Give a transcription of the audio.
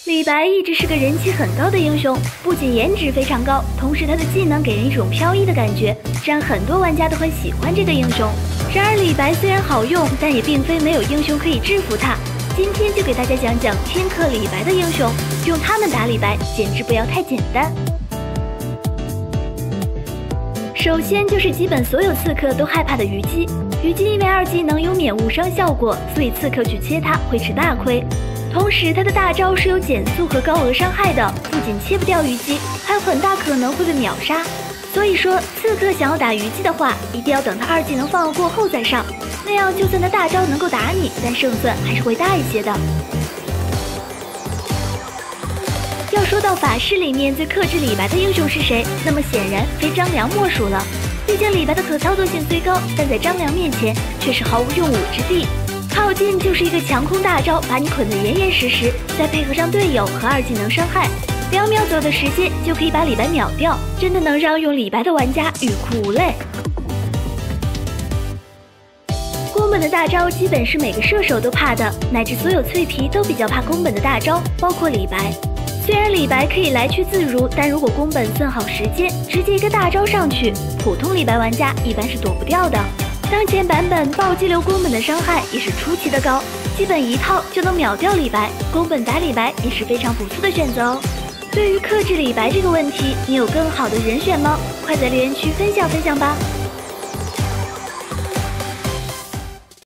李白一直是个人气很高的英雄，不仅颜值非常高，同时他的技能给人一种飘逸的感觉，这让很多玩家都很喜欢这个英雄。然而李白虽然好用，但也并非没有英雄可以制服他。今天就给大家讲讲天克李白的英雄，用他们打李白简直不要太简单。首先就是基本所有刺客都害怕的虞姬，虞姬因为2技能有免误伤效果，所以刺客去切他会吃大亏。同时，他的大招是有减速和高额伤害的，不仅切不掉虞姬，还有很大可能会被秒杀。所以说，刺客想要打虞姬的话，一定要等他2技能放了过后再上，那样就算他大招能够打你，但胜算还是会大一些的。要说到法师里面最克制李白的英雄是谁，那么显然非张良莫属了。毕竟李白的可操作性虽高，但在张良面前却是毫无用武之地。靠近就是一个强空大招，把你捆得严严实实，再配合上队友和2技能伤害，2秒左右的时间就可以把李白秒掉，真的能让用李白的玩家欲哭无泪。宫本的大招基本是每个射手都怕的，乃至所有脆皮都比较怕宫本的大招，包括李白。虽然李白可以来去自如，但如果宫本算好时间，直接一个大招上去，普通李白玩家一般是躲不掉的。当前版本暴击流宫本的伤害也是出奇的高，基本一套就能秒掉李白，宫本打李白也是非常不错的选择哦。对于克制李白这个问题，你有更好的人选吗？快在留言区分享分享吧。